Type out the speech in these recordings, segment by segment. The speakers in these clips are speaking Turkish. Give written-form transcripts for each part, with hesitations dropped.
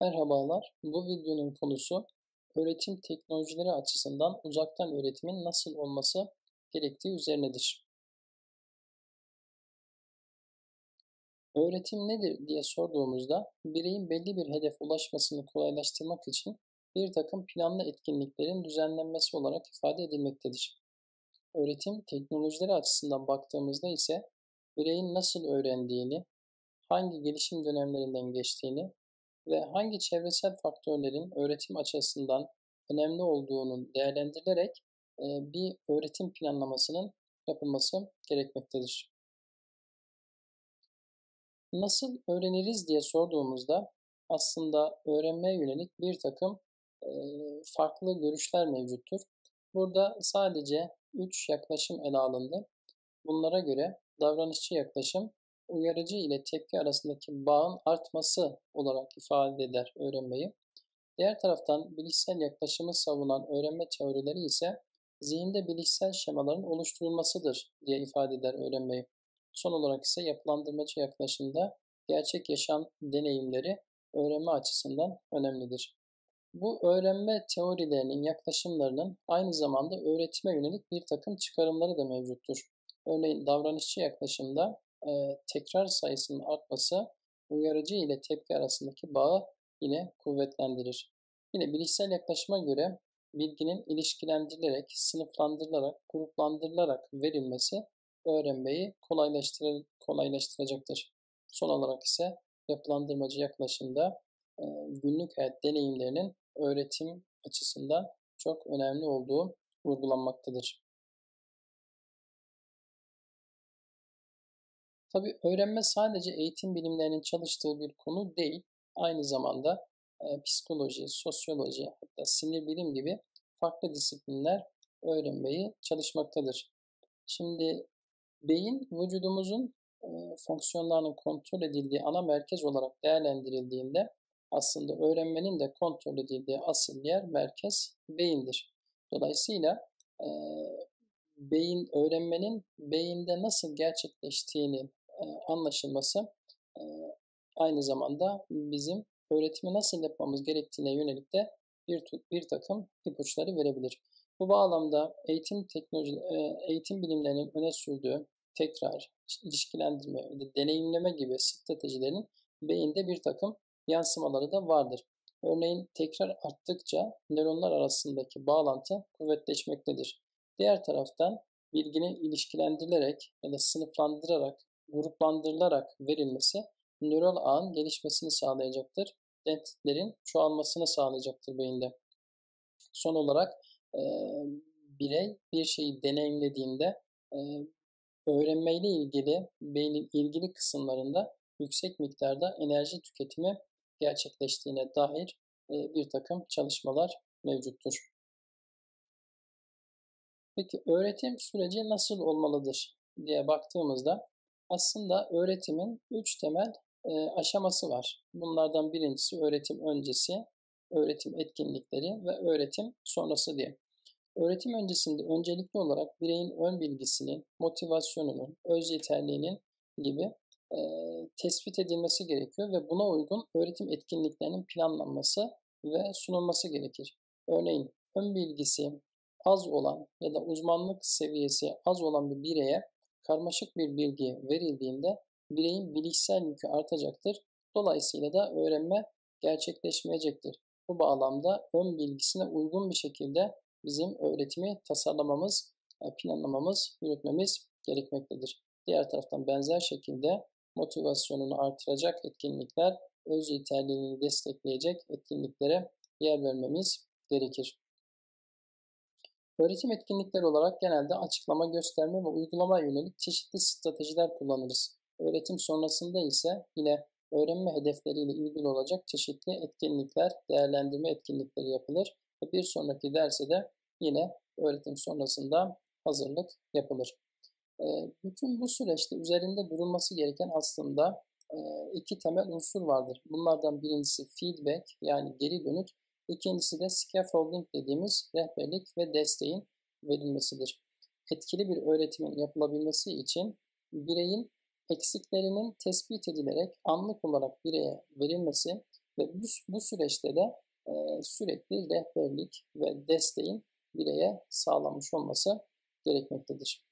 Merhabalar. Bu videonun konusu öğretim teknolojileri açısından uzaktan öğretimin nasıl olması gerektiği üzerinedir. Öğretim nedir diye sorduğumuzda bireyin belli bir hedefe ulaşmasını kolaylaştırmak için bir takım planlı etkinliklerin düzenlenmesi olarak ifade edilmektedir. Öğretim teknolojileri açısından baktığımızda ise bireyin nasıl öğrendiğini, hangi gelişim dönemlerinden geçtiğini ve hangi çevresel faktörlerin öğretim açısından önemli olduğunu değerlendirilerek bir öğretim planlamasının yapılması gerekmektedir. Nasıl öğreniriz diye sorduğumuzda aslında öğrenmeye yönelik bir takım e, farklı görüşler mevcuttur. Burada sadece 3 yaklaşım ele alındı. Bunlara göre davranışçı yaklaşım, uyarıcı ile tepki arasındaki bağın artması olarak ifade eder öğrenmeyi. Diğer taraftan bilişsel yaklaşımı savunan öğrenme teorileri ise zihinde bilişsel şemaların oluşturulmasıdır diye ifade eder öğrenmeyi. Son olarak ise yapılandırmacı yaklaşımda gerçek yaşam deneyimleri öğrenme açısından önemlidir. Bu öğrenme teorilerinin, yaklaşımlarının aynı zamanda öğretime yönelik bir takım çıkarımları da mevcuttur. Örneğin davranışçı yaklaşımda tekrar sayısının artması uyarıcı ile tepki arasındaki bağı yine kuvvetlendirir. Yine bilişsel yaklaşıma göre bilginin ilişkilendirilerek, sınıflandırılarak, gruplandırılarak verilmesi öğrenmeyi kolaylaştıracaktır. Son olarak ise yapılandırmacı yaklaşımda günlük hayat deneyimlerinin öğretim açısından çok önemli olduğu vurgulanmaktadır. Tabii öğrenme sadece eğitim bilimlerinin çalıştığı bir konu değil, aynı zamanda psikoloji, sosyoloji, hatta sinir bilim gibi farklı disiplinler öğrenmeyi çalışmaktadır. Şimdi beyin vücudumuzun fonksiyonlarının kontrol edildiği ana merkez olarak değerlendirildiğinde aslında öğrenmenin de kontrol edildiği asıl yer merkez beyindir. Dolayısıyla öğrenmenin beyinde nasıl gerçekleştiğini anlaşılması aynı zamanda bizim öğretimi nasıl yapmamız gerektiğine yönelik de bir takım ipuçları verebilir. Bu bağlamda eğitim bilimlerinin öne sürdüğü tekrar, ilişkilendirme, deneyimleme gibi stratejilerin beyinde bir takım yansımaları da vardır. Örneğin tekrar arttıkça nöronlar arasındaki bağlantı kuvvetleşmektedir. Diğer taraftan bilginin ilişkilendirilerek ya da sınıflandırarak, gruplandırılarak verilmesi nöral ağın gelişmesini sağlayacaktır. Dentiklerin çoğalmasını sağlayacaktır beyinde. Son olarak birey bir şeyi deneyimlediğinde öğrenmeyle ilgili beynin ilgili kısımlarında yüksek miktarda enerji tüketimi gerçekleştiğine dair bir takım çalışmalar mevcuttur. Peki öğretim süreci nasıl olmalıdır diye baktığımızda aslında öğretimin 3 temel aşaması var. Bunlardan birincisi öğretim öncesi, öğretim etkinlikleri ve öğretim sonrası diye. Öğretim öncesinde öncelikli olarak bireyin ön bilgisinin, motivasyonunun, öz yeterliğinin gibi tespit edilmesi gerekiyor ve buna uygun öğretim etkinliklerinin planlanması ve sunulması gerekir. Örneğin ön bilgisi az olan ya da uzmanlık seviyesi az olan bir bireye karmaşık bir bilgi verildiğinde bireyin bilişsel yükü artacaktır. Dolayısıyla da öğrenme gerçekleşmeyecektir. Bu bağlamda ön bilgisine uygun bir şekilde bizim öğretimi tasarlamamız, planlamamız, yürütmemiz gerekmektedir. Diğer taraftan benzer şekilde motivasyonunu artıracak etkinlikler, öz yeterliliğini destekleyecek etkinliklere yer vermemiz gerekir. Öğretim etkinlikleri olarak genelde açıklama, gösterme ve uygulama yönelik çeşitli stratejiler kullanırız. Öğretim sonrasında ise yine öğrenme hedefleriyle ilgili olacak çeşitli etkinlikler, değerlendirme etkinlikleri yapılır ve bir sonraki derse de yine öğretim sonrasında hazırlık yapılır. Bütün bu süreçte üzerinde durulması gereken aslında iki temel unsur vardır. Bunlardan birincisi feedback yani geri dönüt, ikincisi de scaffolding dediğimiz rehberlik ve desteğin verilmesidir. Etkili bir öğretimin yapılabilmesi için bireyin eksiklerinin tespit edilerek anlık olarak bireye verilmesi ve bu süreçte de sürekli rehberlik ve desteğin bireye sağlanmış olması gerekmektedir.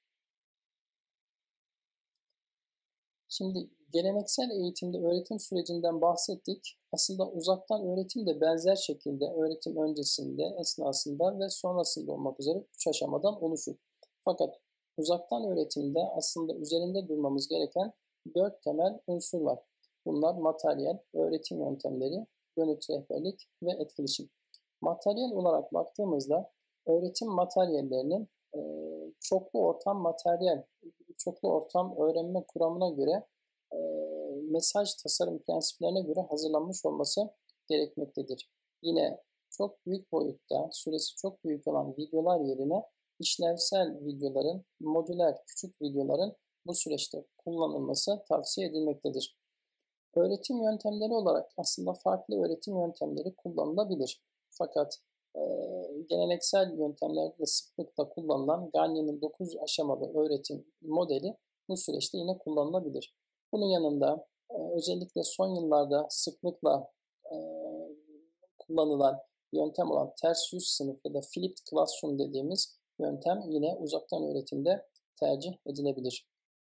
Şimdi geleneksel eğitimde öğretim sürecinden bahsettik. Aslında uzaktan öğretim de benzer şekilde öğretim öncesinde, esnasında ve sonrasında olmak üzere 3 aşamadan oluşur. Fakat uzaktan öğretimde aslında üzerinde durmamız gereken 4 temel unsur var. Bunlar materyal, öğretim yöntemleri, dönüt rehberlik ve etkileşim. Materyal olarak baktığımızda öğretim materyallerinin çoklu ortam materyal, çoklu ortam öğrenme kuramına göre mesaj tasarım prensiplerine göre hazırlanmış olması gerekmektedir. Yine çok büyük boyutta, süresi çok büyük olan videolar yerine işlevsel videoların, modüler küçük videoların bu süreçte kullanılması tavsiye edilmektedir. Öğretim yöntemleri olarak aslında farklı öğretim yöntemleri kullanılabilir. Fakat geleneksel yöntemlerde de sıklıkla kullanılan Gagne'nin 9 aşamalı öğretim modeli bu süreçte yine kullanılabilir. Bunun yanında özellikle son yıllarda sıklıkla kullanılan yöntem olan ters yüz sınıf ya da flipped classroom dediğimiz yöntem yine uzaktan öğretimde tercih edilebilir.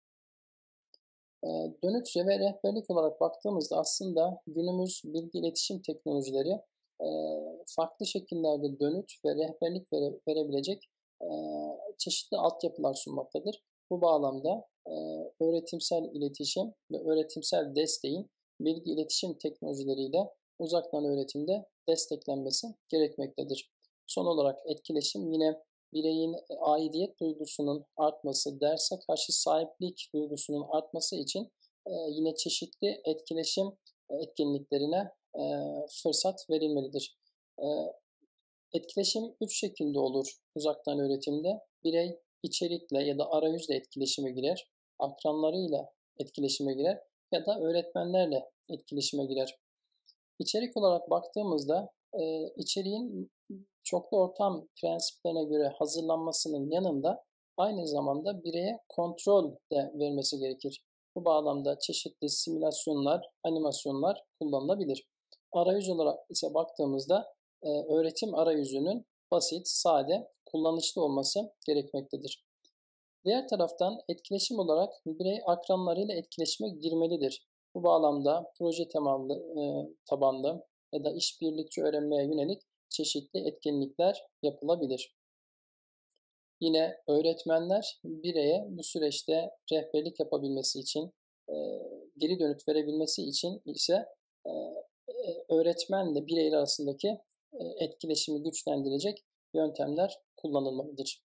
Dönüt ve rehberlik olarak baktığımızda aslında günümüz bilgi iletişim teknolojileri farklı şekillerde dönüt ve rehberlik verebilecek çeşitli altyapılar sunmaktadır. Bu bağlamda öğretimsel iletişim ve öğretimsel desteğin bilgi iletişim teknolojileriyle uzaktan öğretimde desteklenmesi gerekmektedir. Son olarak etkileşim yine bireyin aidiyet duygusunun artması, derse karşı sahiplik duygusunun artması için yine çeşitli etkileşim etkinliklerine fırsat verilmelidir. Etkileşim 3 şekilde olur uzaktan öğretimde. Birey içerikle ya da arayüzle etkileşime girer, akranlarıyla etkileşime girer ya da öğretmenlerle etkileşime girer. İçerik olarak baktığımızda içeriğin çoklu ortam prensiplerine göre hazırlanmasının yanında aynı zamanda bireye kontrol de vermesi gerekir. Bu bağlamda çeşitli simülasyonlar, animasyonlar kullanılabilir. Arayüz olarak ise baktığımızda öğretim arayüzünün basit, sade, kullanışlı olması gerekmektedir. Diğer taraftan etkileşim olarak birey akranlarıyla etkileşime girmelidir. Bu bağlamda proje tabanlı ya da işbirlikçi öğrenmeye yönelik çeşitli etkinlikler yapılabilir. Yine öğretmenler bireye bu süreçte rehberlik yapabilmesi için, geri dönüt verebilmesi için ise öğretmenle birey arasındaki etkileşimi güçlendirecek yöntemler kullanılmalıdır.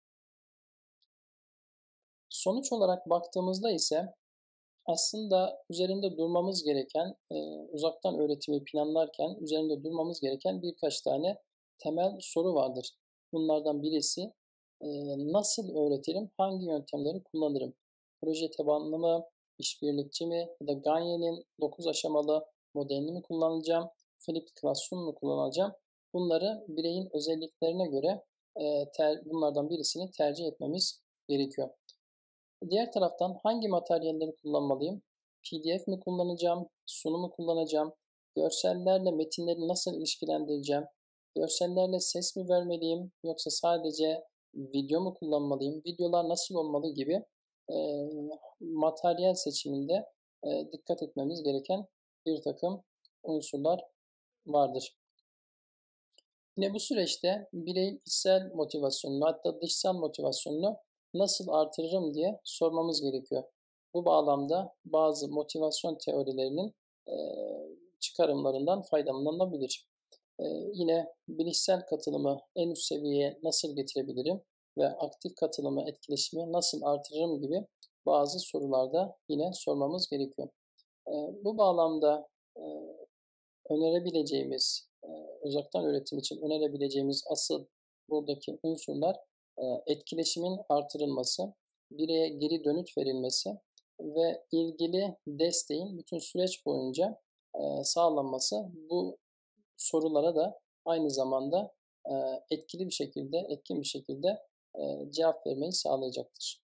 Sonuç olarak baktığımızda ise aslında üzerinde durmamız gereken, uzaktan öğretimi planlarken üzerinde durmamız gereken birkaç tane temel soru vardır. Bunlardan birisi nasıl öğretirim, hangi yöntemleri kullanırım? Proje tabanlı mı, işbirlikçi mi ya da Gagne'nin 9 aşamalı modelini mi kullanacağım, flipped classroom mu kullanacağım? Bunları bireyin özelliklerine göre bunlardan birisini tercih etmemiz gerekiyor. Diğer taraftan hangi materyalleri kullanmalıyım? PDF mi kullanacağım? Sunum mu kullanacağım? Görsellerle metinleri nasıl ilişkilendireceğim? Görsellerle ses mi vermeliyim? Yoksa sadece video mu kullanmalıyım? Videolar nasıl olmalı gibi materyal seçiminde dikkat etmemiz gereken bir takım unsurlar vardır. Yine bu süreçte bireyin içsel motivasyonunu hatta dışsal motivasyonunu nasıl artırırım diye sormamız gerekiyor. Bu bağlamda bazı motivasyon teorilerinin çıkarımlarından faydalanılabilir. Yine bilişsel katılımı en üst seviyeye nasıl getirebilirim ve aktif katılımı, etkileşimi nasıl artırırım gibi bazı sorularda yine sormamız gerekiyor. Bu bağlamda önerebileceğimiz, uzaktan öğretim için önerebileceğimiz asıl buradaki unsurlar etkileşimin artırılması, bireye geri dönüt verilmesi ve ilgili desteğin bütün süreç boyunca sağlanması bu sorulara da aynı zamanda etkili bir şekilde, etkin bir şekilde cevap vermeyi sağlayacaktır.